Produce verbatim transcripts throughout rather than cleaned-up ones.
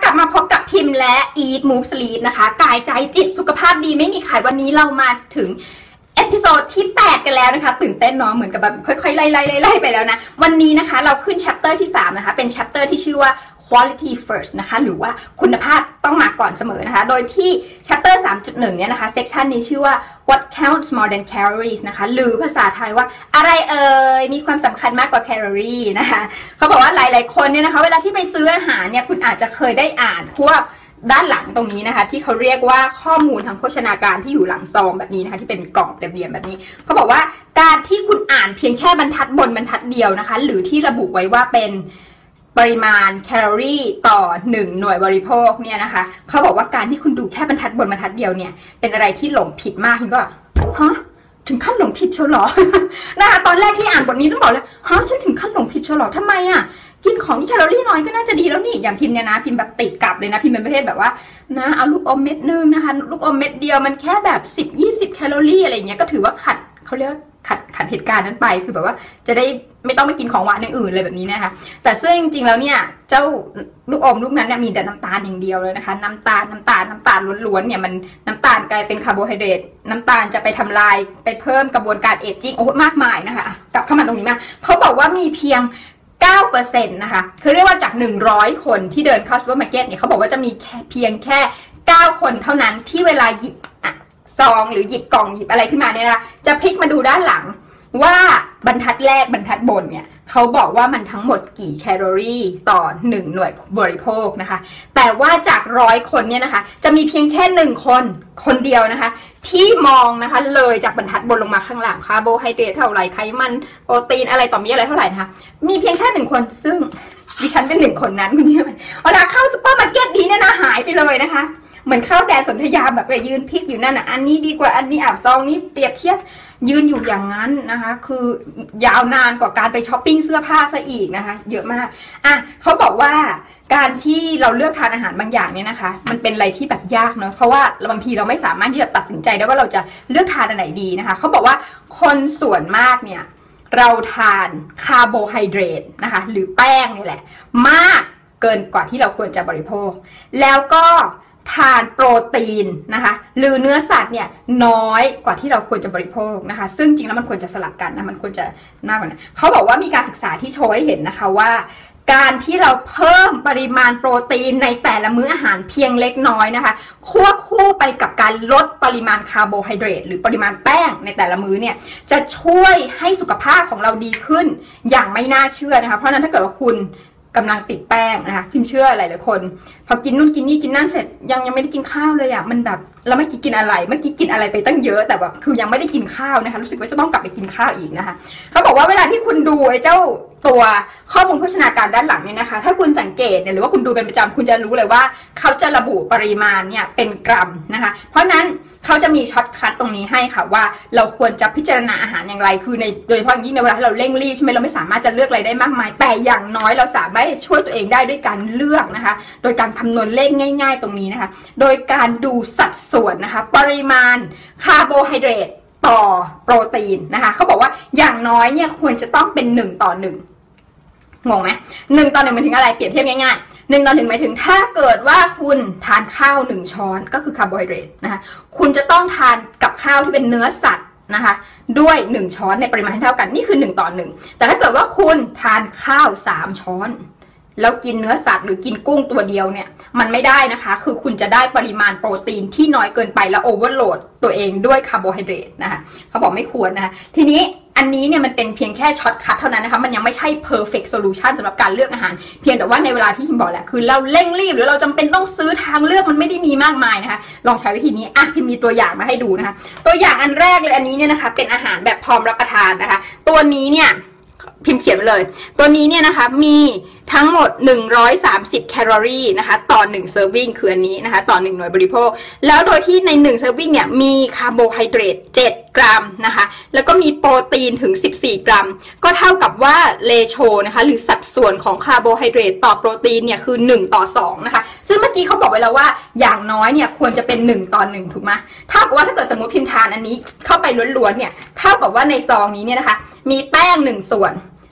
ลับมาพบกับพิมพ์และ Eat Move Sleep นะคะกายใจจิตสุขภาพดีไม่มีขายวันนี้เรามาถึงเอพิโซดที่แปดกันแล้วนะคะตื่นเต้นเนาะเหมือนกับแบบค่อยๆไล่ๆๆไปแล้วนะวันนี้นะคะเราขึ้น chapter ที่สามนะคะเป็น chapter ที่ชื่อว่า quality first นะคะหรือว่าคุณภาพต้องมาก่อนเสมอนะคะโดยที่ chapter สามจุดหนึ่ง เนี่ยนะคะ section นี้ชื่อว่า what counts more than calories นะคะหรือภาษาไทยว่าอะไรเอ่ยมีความสำคัญมากกว่าแคลอรี่นะคะเขาบอกว่าหลายๆคนเนี่ยนะคะเวลาที่ไปซื้ออาหารเนี่ยคุณอาจจะเคยได้อ่านพวกด้านหลังตรงนี้นะคะที่เขาเรียกว่าข้อมูลทางโภชนาการที่อยู่หลังซองแบบนี้นะคะที่เป็นกล่องเรียบๆแบบนี้เขาบอกว่าการที่คุณอ่านเพียงแค่บรรทัดบนบรรทัดเดียวนะคะหรือที่ระบุไว้ว่าเป็นปริมาณแคลอรี่ต่อหนึ่งหน่วยบริโภคเนี่ยนะคะเขาบอกว่าการที่คุณดูแค่บรรทัดบนบรรทัดเดียวเนี่ยเป็นอะไรที่หลงผิดมากคุณก็ฮะถึงขั้นหลงผิดเชียวหรอ นะคะตอนแรกที่อ่านบทนี้ต้องบอกเลยฮะฉันถึงขั้นหลงผิดเชียวหรอทำไมอ่ะกินของที่แคลอรี่น้อยก็น่าจะดีแล้วนี่อย่างพิมเนี่ยนะพิมแบบติดกับเลยนะพิมเป็นประเภทแบบว่านะเอาลูกอมเม็ดนึงนะคะลูกอมเม็ดเดียวมันแค่แบบสิบยี่สิบแคลอรี่อะไรเงี้ยก็ถือว่าขัดเขาเรียกขัดขัดเหตุการณ์นั้นไปคือแบบว่าจะได้ไม่ต้องไปกินของหวานอย่างอื่นเลยแบบนี้นะคะแต่ซึ่งจริงๆแล้วเนี่ยเจ้าลูกอมลูกนั้นเนี่ยมีแต่น้ำตาลอย่างเดียวเลยนะคะน้ำตาลน้ำตาลน้ำตาลล้วนๆเนี่ยมันน้ำตาลกลายเป็นคาร์โบไฮเดรตน้ำตาลจะไปทำลายไปเพิ่มกระบวนการเอจจิ้งโอ้มากมายนะคะกลับเข้ามาตรงนี้มาเขาบอกว่ามีเพียงเก้าเปอร์เซ็นต์ นะคะคือเรียกว่าจากหนึ่งร้อยคนที่เดินเข้าซูเปอร์มาร์เก็ตเนี่ยเขาบอกว่าจะมีแค่เพียงแค่เก้าคนเท่านั้นที่เวลาหยิบอ่ะซองหรือหยิบกล่องหยิบอะไรขึ้นมาเนี่ยนะคะจะพลิกมาดูด้านหลังว่าบรรทัดแรกบรรทัดบนเนี่ยเขาบอกว่ามันทั้งหมดกี่แคลอรี่ต่อหนึ่งหน่วยบริโภคนะคะแต่ว่าจากร้อยคนเนี่ยนะคะจะมีเพียงแค่หนึ่งคนคนเดียวนะคะที่มองนะคะเลยจากบรรทัดบนลงมาข้างหลังคาร์โบไฮเดรตเท่าไหร่ไขมันโปรตีนอะไรต่อมีอะไรเท่าไหร่นะคะมีเพียงแค่หนึ่งคนซึ่งดิฉันเป็นหนึ่งคนนั้นคุณผู้ชมเวลาเข้าซุปเปอร์มาร์เก็ตนี้เนี่ยนะหายไปเลยนะคะเหมือนเข้าแดนสนธยาแบบยืนพลิกอยู่นั่นอ่ะอันนี้ดีกว่าอันนี้อ่ะซองนี้เปรียบเทียบยืนอยู่อย่างนั้นนะคะคือยาวนานกว่าการไปช้อปปิ้งเสื้อผ้าซะอีกนะคะเยอะมากอ่ะเขาบอกว่าการที่เราเลือกทานอาหารบางอย่างเนี่ยนะคะมันเป็นอะไรที่แบบยากเนอะเพราะว่าบางทีเราไม่สามารถที่จะตัดสินใจได้ว่าเราจะเลือกทานอันไหนดีนะคะเขาบอกว่าคนส่วนมากเนี่ยเราทานคาร์โบไฮเดรตนะคะหรือแป้งนี่แหละมากเกินกว่าที่เราควรจะบริโภคแล้วก็ทานโปรตีนนะคะหรือเนื้อสัตว์เนี่ยน้อยกว่าที่เราควรจะบริโภคนะคะซึ่งจริงแล้วมันควรจะสลับกันนะมันควรจะมากกว่านั้นเขาบอกว่ามีการศึกษาที่โชว์ให้เห็นนะคะว่าการที่เราเพิ่มปริมาณโปรตีนในแต่ละมื้ออาหารเพียงเล็กน้อยนะคะควบคู่ไปกับการลดปริมาณคาร์โบไฮเดรตหรือปริมาณแป้งในแต่ละมื้อเนี่ยจะช่วยให้สุขภาพของเราดีขึ้นอย่างไม่น่าเชื่อนะคะเพราะนั้นถ้าเกิดว่าคุณกำลังติดแป้งนะคะพิมเชื่อหลายหลายคนพอกินนู่นกินนี่กินนั่นเสร็จยังยังไม่ได้กินข้าวเลยอ่ะมันแบบแล้วเมื่อกี้กินอะไรเมื่อกี้กินอะไรไปตั้งเยอะแต่แบบคือยังไม่ได้กินข้าวนะคะรู้สึกว่าจะต้องกลับไปกินข้าวอีกนะคะเขาบอกว่าเวลาที่คุณดูไอ้เจ้าตัวข้อมูลโภชนาการด้านหลังเนี่ยนะคะถ้าคุณสังเกตเนี่ยหรือว่าคุณดูเป็นประจำคุณจะรู้เลยว่าเขาจะระบุปริมาณเนี่ยเป็นกรัมนะคะเพราะนั้นเขาจะมีช็อตคัทตรงนี้ให้ค่ะว่าเราควรจะพิจารณาอาหารอย่างไรคือในโดยเฉพาะยิ่งในเวลาที่เราเร่งรีบใช่ไหมเราไม่สามารถจะเลือกอะไรได้มากมายแต่อย่างน้อยเราสามารถช่วยตัวเองได้ด้วยการเลือกนะคะโดยการคำนวณเลขง่ายๆตรงนี้นะคะโดยการดูสัดส่วนนะคะปริมาณคาร์โบไฮเดรตต่อโปรตีนนะคะเขาบอกว่าอย่างน้อยเนี่ยควรจะต้องเป็นหนึ่งต่อหนึ่งงงไหมหนึ่งต่อหนึ่งหมายถึงอะไรเปรียบเทียบง่ายๆหนึ่งต่อหนึ่งหมายถึงถ้าเกิดว่าคุณทานข้าวหนึ่งช้อนก็คือคาร์โบไฮเดรตนะคะคุณจะต้องทานกับข้าวที่เป็นเนื้อสัตว์นะคะด้วยหนึ่งช้อนในปริมาณที่เท่ากันนี่คือหนึ่งต่อหนึ่งแต่ถ้าเกิดว่าคุณทานข้าวสามช้อนแล้วกินเนื้อสัตว์หรือกินกุ้งตัวเดียวเนี่ยมันไม่ได้นะคะคือคุณจะได้ปริมาณโปรตีนที่น้อยเกินไปแล้วโอเวอร์โหลดตัวเองด้วยคาร์โบไฮเดรตนะคะเขาบอกไม่ควรนะคะทีนี้อันนี้เนี่ยมันเป็นเพียงแค่ช็อตคัทเท่านั้นนะคะมันยังไม่ใช่ perfect solution สำหรับการเลือกอาหารเพียงแต่ว่าในเวลาที่พิมบอกแหละคือเราเร่งรีบหรือเราจำเป็นต้องซื้อทางเลือกมันไม่ได้มีมากมายนะคะลองใช้วิธีนี้อ่ะพิมมีตัวอย่างมาให้ดูนะคะตัวอย่างอันแรกเลยอันนี้เนี่ยนะคะเป็นอาหารแบบพร้อมรับประทานนะคะตัวนี้เนี่ยพิมพ์เขียนไปเลยตัวนี้เนี่ยนะคะมีทั้งหมดหนึ่งร้อยสามสิบแคลอรี่นะคะต่อหนึ่งเซอร์วิงคืออันนี้นะคะต่อหนึ่งหน่วยบริโภคแล้วโดยที่ในหนึ่งเซอร์วิงเนี่ยมีคาร์โบไฮเดรตเจ็ดกรัมนะคะแล้วก็มีโปรตีนถึงสิบสี่กรัมก็เท่ากับว่าเรโชนะคะหรือสัดส่วนของคาร์โบไฮเดรตต่อโปรตีนเนี่ยคือหนึ่งต่อสองนะคะซึ่งเมื่อกี้เขาบอกไว้แล้วว่าอย่างน้อยเนี่ยควรจะเป็นหนึ่งต่อหนึ่งถูกไหมเท่ากับว่าถ้าเกิดสมมติพิมพ์ทานอันนี้เข้าไปล้วนๆเนี่ยเท่ากับว่าในซองนี้เนี่ยนะคะมีแป้งหนึ่งส่วน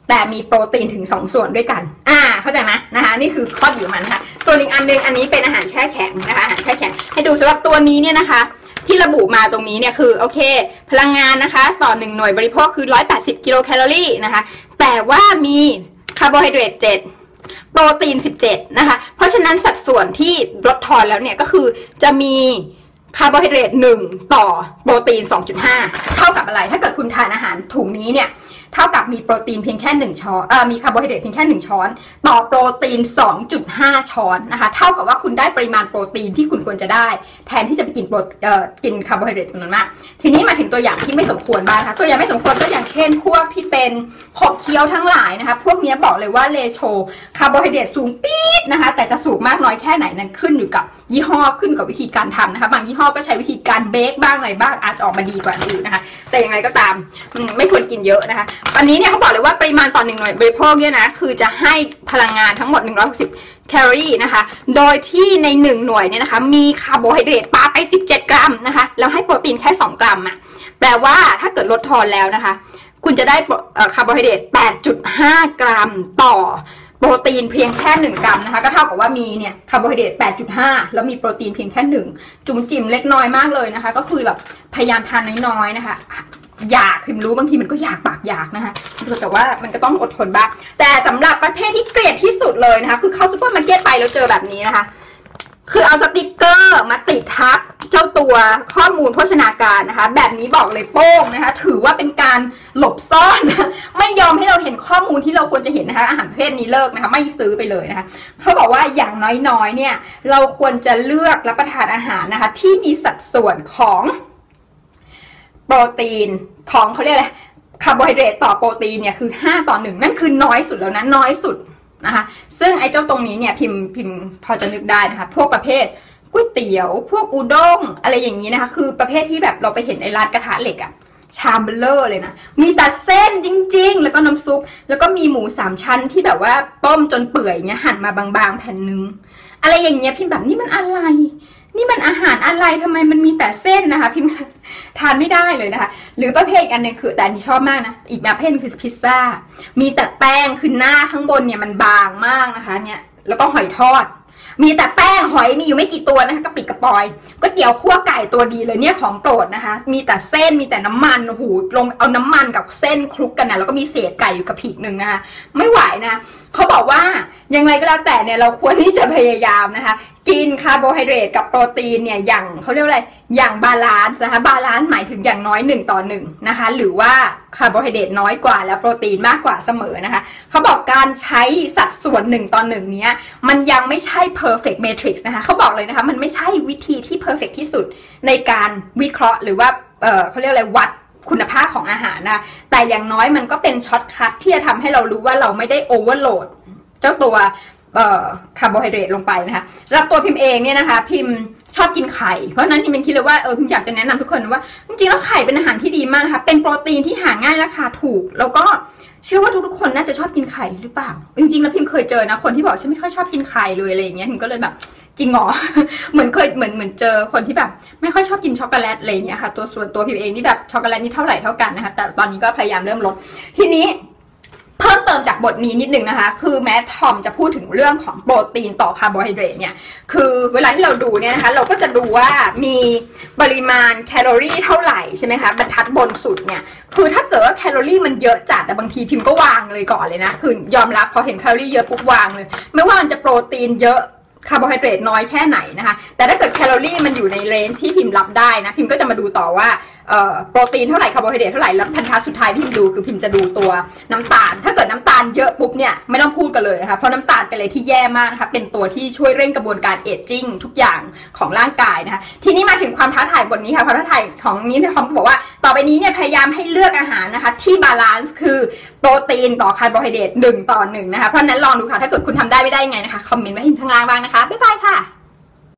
แต่มีโปรตีนถึงสองส่วนด้วยกันอ่าเข้าใจไหมนะคะนี่คือข้อดีของมันค่ะส่วนอีกอันนึงอันนี้เป็นอาหารแช่แข็งนะคะอาหารแช่แข็งให้ดูสำหรับตัวนี้เนี่ยนะคะที่ระบุมาตรงนี้เนี่ยคือโอเคพลังงานนะคะต่อหนึ่งหน่วยบริโภคคือหนึ่งร้อยแปดสิบกิโลแคลอรี่นะคะแต่ว่ามีคาร์โบไฮเดรตเจ็ดโปรตีนสิบเจ็ดนะคะเพราะฉะนั้นสัดส่วนที่ลดทอนแล้วเนี่ยก็คือจะมีคาร์โบไฮเดรตหนึ่งต่อโปรตีน สองจุดห้า เท่ากับอะไรถ้าเกิดคุณทานอาหารถุงนี้เนี่ยเท่ากับมีโปรตีนเพียงแค่หนึ่งช้อนเอ่อมีคาร์โบไฮเดรตเพียงแค่หนึ่งช้อนต่อโปรตีน สองจุดห้า ช้อนนะคะเท่ากับว่าคุณได้ปริมาณโปรตีนที่คุณควรจะได้แทนที่จะไปกินโปรเอ่อกินคาร์โบไฮเดรตจำนวนมากทีนี้มาถึงตัวอย่างที่ไม่สมควรบ้างนะคะตัวอย่างไม่สมควรก็อย่างเช่นพวกที่เป็นขบเคี้ยวทั้งหลายนะคะพวกนี้บอกเลยว่าเรโชคาร์โบไฮเดรตสูงปี๊ดนะคะแต่จะสูงมากน้อยแค่ไหนนั้นขึ้นอยู่กับยี่ห้อขึ้นกับวิธีการทำนะคะบางยี่ห้อก็ใช้วิธีการเบคบ้างอะไรบ้างอาจจะออกมาดีกว่าอื่นนะคะแต่อย่างไรก็ตามไม่ควรกินเยอะนะคะอันนี้เนี่ยเขาบอกเลยว่าปริมาณต่อหนึ่งหน่วยบริโภคเนี่ยนะคือจะให้พลังงานทั้งหมดหนึ่งร้อยหกสิบแคลอรี่นะคะโดยที่ในหนึ่งหน่วยเนี่ยนะคะมีคาร์โบไฮเดรตปาไปสิบเจ็ดกรัมนะคะแล้วให้โปรตีนแค่สองกรัมอ่ะแปลว่าถ้าเกิดลดทอนแล้วนะคะคุณจะได้คาร์โบไฮเดรต แปดจุดห้า กรัมต่อโปรตีนเพียงแค่หนึ่งกรัมนะคะก็เท่ากับว่ามีเนี่ยคาร์โบไฮเดรต แปดจุดห้า แล้วมีโปรตีนเพียงแค่หนึ่งจุ่มจิ๋มเล็กน้อยมากเลยนะคะก็คือแบบพยายามทานน้อยๆนะคะอยากพิมรู้บางทีมันก็อยากปากอยากนะคะแต่ว่ามันก็ต้องอดทนบ้างแต่สำหรับประเภทที่เกลียดที่สุดเลยนะคะคือเข้าซูเปอร์มาร์เก็ตไปแล้วเจอแบบนี้นะคะคือเอาสติกเกอร์มาติดทับเจ้าตัวข้อมูลโภชนาการนะคะแบบนี้บอกเลยโป้งนะคะถือว่าเป็นการหลบซ่อนนะไม่ยอมให้เราเห็นข้อมูลที่เราควรจะเห็นนะคะอาหารประเภทนี้เลิกนะคะไม่ซื้อไปเลยนะคะเขาบอกว่าอย่างน้อยๆเนี่ยเราควรจะเลือกรับประทานอาหารนะคะที่มีสัดส่วนของโปรตีนของเขาเรียกอะไรคาร์โบไฮเดรตต่อโปรตีนเนี่ยคือห้าต่อหนึ่งนั่นคือน้อยสุดแล้วนะน้อยสุดนะคะซึ่งไอ้เจ้าตรงนี้เนี่ยพิมพ์พิมพ์พอจะนึกได้นะคะพวกประเภทก๋วยเตี๋ยวพวกอุด้งอะไรอย่างนี้นะคะคือประเภทที่แบบเราไปเห็นในร้านกระทะเหล็กอะชามเบลเลอร์เลยนะมีแต่เส้นจริงๆแล้วก็น้ำซุปแล้วก็มีหมูสามชั้นที่แบบว่าต้มจนเปื่อยเงี้ยหั่นมาบางๆแผ่นนึงอะไรอย่างเงี้ยพิมพ์แบบนี่มันอะไรนี่มันอาหารอะไรทำไมมันมีแต่เส้นนะคะพิมทานไม่ได้เลยนะคะหรือประเภทอันนึงคือแต่อันนี้ชอบมากนะอีกประเภทคือพิซซ่ามีแต่แป้งคือหน้าข้างบนเนี่ยมันบางมากนะคะเนี่ยแล้วก็หอยทอดมีแต่แป้งหอยมีอยู่ไม่กี่ตัวนะคะกระปิกระปอยก็เตี๋ยวคั่วไก่ตัวดีเลยเนี่ยของโปรดนะคะมีแต่เส้นมีแต่น้ำมันโอ้โหลงเอาน้ำมันกับเส้นคลุกกันนะแล้วก็มีเศษไก่อยู่กับผีกหนึ่งนะคะไม่ไหวนะเขาบอกว่ายังไงก็แล้วแต่เนี่ยเราควรที่จะพยายามนะคะกินคาร์โบไฮเดรตกับโปรตีนเนี่ยอย่างเขาเรียกว่าอะไรอย่างบาลานซ์นะคะบาลานซ์หมายถึงอย่างน้อยหนึ่งต่อหนึ่งนะคะหรือว่าคาร์โบไฮเดรตน้อยกว่าแล้วโปรตีนมากกว่าเสมอนะคะเขาบอกการใช้สัดส่วนหนึ่งต่อหนึ่งเนี้ยมันยังไม่ใช่ perfect matrix นะคะเขาบอกเลยนะคะมันไม่ใช่วิธีที่ perfect ที่สุดในการวิเคราะห์หรือว่าเออเขาเรียกอะไรวัดคุณภาพของอาหารนะแต่อย่างน้อยมันก็เป็นช็อตคัทที่จะทำให้เรารู้ว่าเราไม่ได้โอเวอร์โหลดเจ้าตัวคาร์โบไฮเดรตลงไปนะคะสำหรับตัวพิมพ์เองเนี่ยนะคะพิมพ์ชอบกินไข่เพราะนั้นพิมคิดเลยว่าเออพิมอยากจะแนะนำทุกคนว่าจริงๆแล้วไข่เป็นอาหารที่ดีมากนะคะเป็นโปรตีนที่หาง่ายราคาถูกแล้วก็เชื่อว่าทุกๆคนน่าจะชอบกินไข่หรือเปล่าจริงๆแล้วพิมเคยเจอนะคนที่บอกฉันไม่ค่อยชอบกินไข่เลยอะไรอย่างเงี้ยพิมก็เลยแบบจริงเหรอ เหมือนเคยเหมือนเหมือนเจอคนที่แบบไม่ค่อยชอบกินช็อกโกแลตอะไรอย่างเงี้ยค่ะตัวส่วนตัวพิมเองนี่แบบช็อกโกแลตนี่เท่าไหร่เท่ากันนะคะแต่ตอนนี้ก็พยายามเริ่มลดทีนี้เพิ่มเติมจากบทนี้นิดนึงนะคะคือแม้ทอมจะพูดถึงเรื่องของโปรตีนต่อคาร์โบไฮเดรตเนี่ยคือเวลาที่เราดูเนี่ยนะคะเราก็จะดูว่ามีปริมาณแคลอรี่เท่าไหร่ใช่ไหมคะบรรทัดบนสุดเนี่ยคือถ้าเกิดว่าแคลอรี่มันเยอะจัดแต่บางทีพิมพ์ก็วางเลยก่อนเลยนะคือยอมรับพอเห็นแคลอรี่เยอะปุ๊บวางเลยไม่ว่ามันจะโปรตีนเยอะคาร์โบไฮเดรตน้อยแค่ไหนนะคะแต่ถ้าเกิดแคลอรี่มันอยู่ในเรนจ์ที่พิมพ์รับได้นะพิมก็จะมาดูต่อว่าโปรตีนเท่าไหร่คาร์โบไฮเดรตเท่าไหร่แล้วบรรทัดสุดท้ายที่พิมดูคือพิมจะดูตัวน้ำตาลถ้าเกิดน้ำตาลเยอะปุ๊บเนี่ยไม่ต้องพูดกันเลยนะคะเพราะน้ำตาลเป็นอะไรที่แย่มากนะคะเป็นตัวที่ช่วยเร่งกระบวนการเอจจิ้งทุกอย่างของร่างกายนะคะทีนี้มาถึงความท้าทายบทนี้ค่ะความท้าทายของนี้ที่ทอมบอกว่าต่อไปนี้เนี่ยพยายามให้เลือกอาหารนะคะที่บาลานซ์คือโปรตีนต่อคาร์โบไฮเดรตหนึ่งต่อหนึ่งนะคะเพราะนั้นลองดูค่ะถ้าเกิดคุณทำได้ไม่ได้ยังไงนะคะคอมเมนต์ไว้ที่ข้างล่างบ้างนะคะบ๊ายบายค่ะ